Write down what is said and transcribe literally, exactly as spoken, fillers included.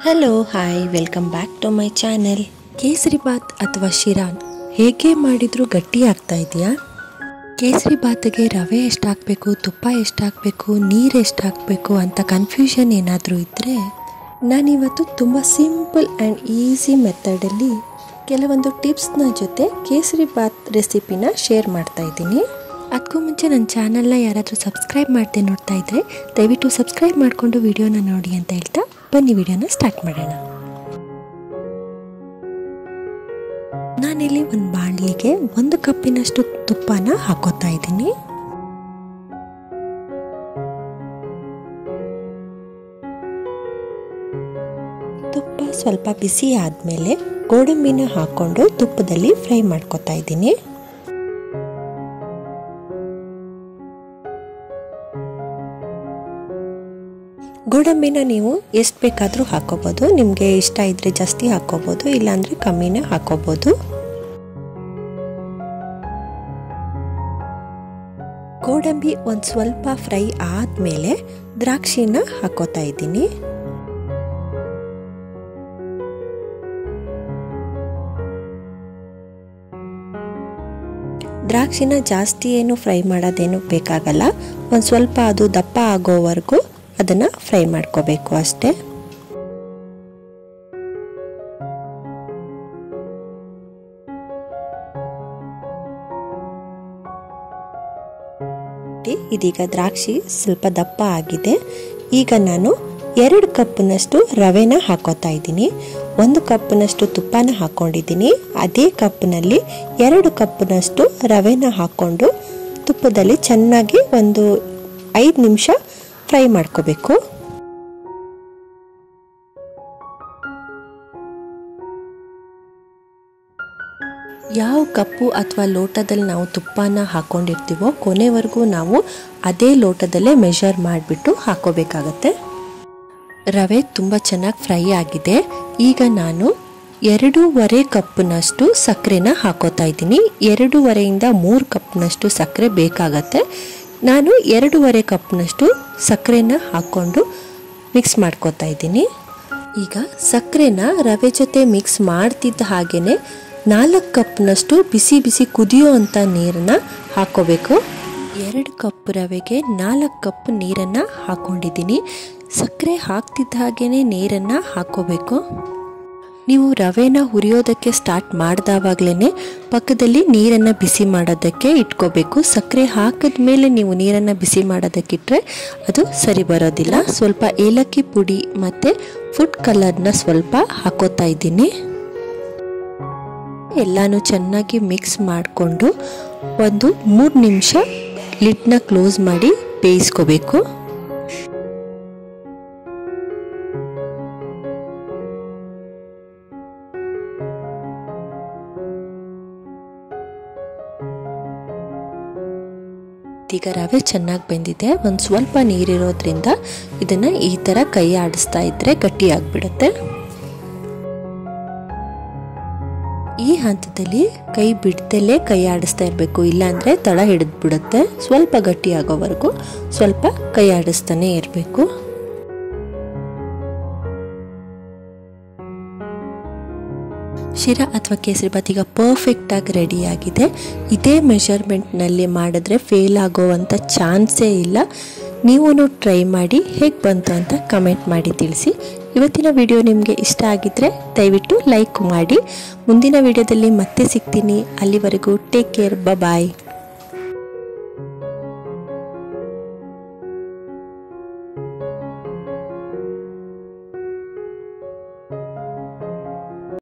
Hello hi welcome back to my channel. Kesari bath ಅಥವಾ ಶಿರಾನ್ ಹೇಗೆ ಮಾಡಿದರೂ ಗಟ್ಟಿ ಆಗ್ತಾ ಇದೆಯಾ? ಕೇಸರಿ ಬಾತ್ಗೆ ರವೆ ಎಷ್ಟು ಹಾಕಬೇಕು, ತುಪ್ಪ ಎಷ್ಟು ಹಾಕಬೇಕು, ನೀರು ಎಷ್ಟು ಹಾಕಬೇಕು ಅಂತ ಕನ್ಫ್ಯೂಷನ್ ಏನಾದರೂ ಇದ್ದರೆ ನಾನಿವತ್ತು ತುಂಬ ಸಿಂಪಲ್ ಆ್ಯಂಡ್ ಈಸಿ ಮೆಥಡಲ್ಲಿ ಕೆಲವೊಂದು ಟಿಪ್ಸ್ನ ಜೊತೆ ಕೇಸರಿ ಬಾತ್ ರೆಸಿಪಿನ ಶೇರ್ ಮಾಡ್ತಾ ಇದ್ದೀನಿ. ಅದಕ್ಕೂ ಮುಂಚೆ ನನ್ನ ಚಾನಲ್ನ ಯಾರಾದರೂ ಸಬ್ಸ್ಕ್ರೈಬ್ ಮಾಡದೆ ನೋಡ್ತಾ ಇದ್ದರೆ ದಯವಿಟ್ಟು ಸಬ್ಸ್ಕ್ರೈಬ್ ಮಾಡಿಕೊಂಡು ವಿಡಿಯೋನ ನೋಡಿ ಅಂತ ಹೇಳ್ತಾ ಬನ್ನಿ ವಿಡಿಯೋನ ಸ್ಟಾರ್ಟ್ ಮಾಡೋಣ. ನಾನಿಲ್ಲಿ ಒಂದು ಬಾಣಲಿಗೆ ಒಂದು ಕಪ್ಪಿನಷ್ಟು ತುಪ್ಪನ ಹಾಕೋತಾ ಇದ್ದೀನಿ. ತುಪ್ಪ ಸ್ವಲ್ಪ ಬಿಸಿ ಆದಮೇಲೆ ಗೋಡಂಬಿನ ಹಾಕ್ಕೊಂಡು ತುಪ್ಪದಲ್ಲಿ ಫ್ರೈ ಮಾಡ್ಕೊತಾ ಇದ್ದೀನಿ. ಗೋಡಂಬಿನ ನೀವು ಎಷ್ಟು ಬೇಕಾದರೂ ಹಾಕೋಬೋದು, ನಿಮಗೆ ಇಷ್ಟ ಇದ್ದರೆ ಜಾಸ್ತಿ ಹಾಕೋಬೋದು, ಇಲ್ಲಾಂದರೆ ಕಮ್ಮಿನೇ ಹಾಕೋಬೋದು. ಗೋಡಂಬಿ ಒಂದು ಸ್ವಲ್ಪ ಫ್ರೈ ಆದಮೇಲೆ ದ್ರಾಕ್ಷಿನ ಹಾಕೋತಾ ಇದ್ದೀನಿ. ದ್ರಾಕ್ಷಿನ ಜಾಸ್ತಿ ಏನು ಫ್ರೈ ಮಾಡೋದೇನು ಬೇಕಾಗಲ್ಲ, ಒಂದು ಸ್ವಲ್ಪ ಅದು ದಪ್ಪ ಆಗೋವರೆಗೂ ಅದನ್ನು ಫ್ರೈ ಮಾಡ್ಕೋಬೇಕು ಅಷ್ಟೇ. ಇದೀಗ ದ್ರಾಕ್ಷಿ ಸ್ವಲ್ಪ ದಪ್ಪ ಆಗಿದೆ. ಈಗ ನಾನು ಎರಡು ಕಪ್ನಷ್ಟು ರವೆನ ಹಾಕೋತಾ ಇದ್ದೀನಿ. ಒಂದು ಕಪ್ನಷ್ಟು ತುಪ್ಪನ ಹಾಕ್ಕೊಂಡಿದ್ದೀನಿ. ಅದೇ ಕಪ್ನಲ್ಲಿ ಎರಡು ಕಪ್ನಷ್ಟು ರವೆನ ಹಾಕ್ಕೊಂಡು ತುಪ್ಪದಲ್ಲಿ ಚೆನ್ನಾಗಿ ಒಂದು ಐದು ನಿಮಿಷ ಫ್ರೈ ಮಾಡ್ಕೋಬೇಕು. ಯಾವ ಕಪ್ಪು ಅಥವಾ ಲೋಟದಲ್ಲಿ ನಾವು ತುಪ್ಪನ ಹಾಕ್ಕೊಂಡಿರ್ತೀವೋ ಕೊನೆವರೆಗೂ ನಾವು ಅದೇ ಲೋಟದಲ್ಲೇ ಮೆಷರ್ ಮಾಡಿಬಿಟ್ಟು ಹಾಕೋಬೇಕಾಗತ್ತೆ. ರವೆ ತುಂಬ ಚೆನ್ನಾಗಿ ಫ್ರೈ ಆಗಿದೆ. ಈಗ ನಾನು ಎರಡೂವರೆ ಕಪ್ನಷ್ಟು ಸಕ್ಕರೆನ ಹಾಕೋತಾ ಇದ್ದೀನಿ. ಎರಡೂವರೆಯಿಂದ ಮೂರು ಕಪ್ನಷ್ಟು ಸಕ್ಕರೆ ಬೇಕಾಗತ್ತೆ. ನಾನು ಎರಡೂವರೆ ಕಪ್ನಷ್ಟು ಸಕ್ಕರೆನ ಹಾಕ್ಕೊಂಡು ಮಿಕ್ಸ್ ಮಾಡ್ಕೋತಾ ಇದ್ದೀನಿ. ಈಗ ಸಕ್ಕರೆನ ರವೆ ಜೊತೆ ಮಿಕ್ಸ್ ಮಾಡ್ತಿದ್ದ ಹಾಗೆಯೇ ನಾಲ್ಕು ಕಪ್ನಷ್ಟು ಬಿಸಿ ಬಿಸಿ ಕುದಿಯೋ ಅಂಥ ನೀರನ್ನು ಹಾಕ್ಕೋಬೇಕು. ಎರಡು ಕಪ್ ರವೆಗೆ ನಾಲ್ಕು ಕಪ್ ನೀರನ್ನು ಹಾಕ್ಕೊಂಡಿದ್ದೀನಿ. ಸಕ್ಕರೆ ಹಾಕ್ತಿದ್ದ ಹಾಗೆಯೇ ನೀರನ್ನು ಹಾಕ್ಕೋಬೇಕು. ನೀವು ರವೆನ ಹುರಿಯೋದಕ್ಕೆ ಸ್ಟಾರ್ಟ್ ಮಾಡಿದಾವಾಗಲೇ ಪಕ್ಕದಲ್ಲಿ ನೀರನ್ನು ಬಿಸಿ ಮಾಡೋದಕ್ಕೆ ಇಟ್ಕೋಬೇಕು. ಸಕ್ಕರೆ ಹಾಕಿದ ಮೇಲೆ ನೀವು ನೀರನ್ನು ಬಿಸಿ ಮಾಡೋದಕ್ಕಿಟ್ರೆ ಅದು ಸರಿ ಬರೋದಿಲ್ಲ. ಸ್ವಲ್ಪ ಏಲಕ್ಕಿ ಪುಡಿ ಮತ್ತು ಫುಡ್ ಕಲರ್ನ ಸ್ವಲ್ಪ ಹಾಕೋತಾ ಇದ್ದೀನಿ. ಎಲ್ಲನೂ ಚೆನ್ನಾಗಿ ಮಿಕ್ಸ್ ಮಾಡಿಕೊಂಡು ಒಂದು ಮೂರು ನಿಮಿಷ ಲಿಡ್ನ ಕ್ಲೋಸ್ ಮಾಡಿ ಬೇಯಿಸ್ಕೋಬೇಕು. ಈಗ ರವೆ ಚೆನ್ನಾಗಿ ಬೆಂದಿದೆ. ಒಂದು ಸ್ವಲ್ಪ ನೀರಿರೋದ್ರಿಂದ ಇದನ್ನು ಈ ಥರ ಕೈ ಆಡಿಸ್ತಾ ಇದ್ದರೆ ಗಟ್ಟಿಯಾಗಿಬಿಡುತ್ತೆ. ಈ ಹಂತದಲ್ಲಿ ಕೈ ಬಿಡ್ದಲೇ ಕೈ ಆಡಿಸ್ತಾ ಇರಬೇಕು, ಇಲ್ಲಾಂದರೆ ತಳ ಹಿಡಿದು ಬಿಡುತ್ತೆ. ಸ್ವಲ್ಪ ಗಟ್ಟಿಯಾಗೋವರೆಗೂ ಸ್ವಲ್ಪ ಕೈ ಆಡಿಸ್ತಾನೆ ಇರಬೇಕು. ಶಿರಾ ಅಥವಾ ಕೇಸರಿ ಬಾತ್ ಈಗ ಪರ್ಫೆಕ್ಟಾಗಿ ರೆಡಿಯಾಗಿದೆ. ಇದೇ ಮೆಷರ್ಮೆಂಟ್ನಲ್ಲಿ ಮಾಡಿದ್ರೆ ಫೇಲ್ ಆಗೋವಂಥ ಚಾನ್ಸೇ ಇಲ್ಲ. ನೀವು ಟ್ರೈ ಮಾಡಿ ಹೇಗೆ ಬಂತು ಅಂತ ಕಮೆಂಟ್ ಮಾಡಿ ತಿಳಿಸಿ. ಇವತ್ತಿನ ವಿಡಿಯೋ ನಿಮಗೆ ಇಷ್ಟ ಆಗಿದ್ದರೆ ದಯವಿಟ್ಟು ಲೈಕ್ ಮಾಡಿ. ಮುಂದಿನ ವಿಡಿಯೋದಲ್ಲಿ ಮತ್ತೆ ಸಿಗ್ತೀನಿ. ಅಲ್ಲಿವರೆಗೂ ಟೇಕ್ ಕೇರ್, ಬಾಯ್.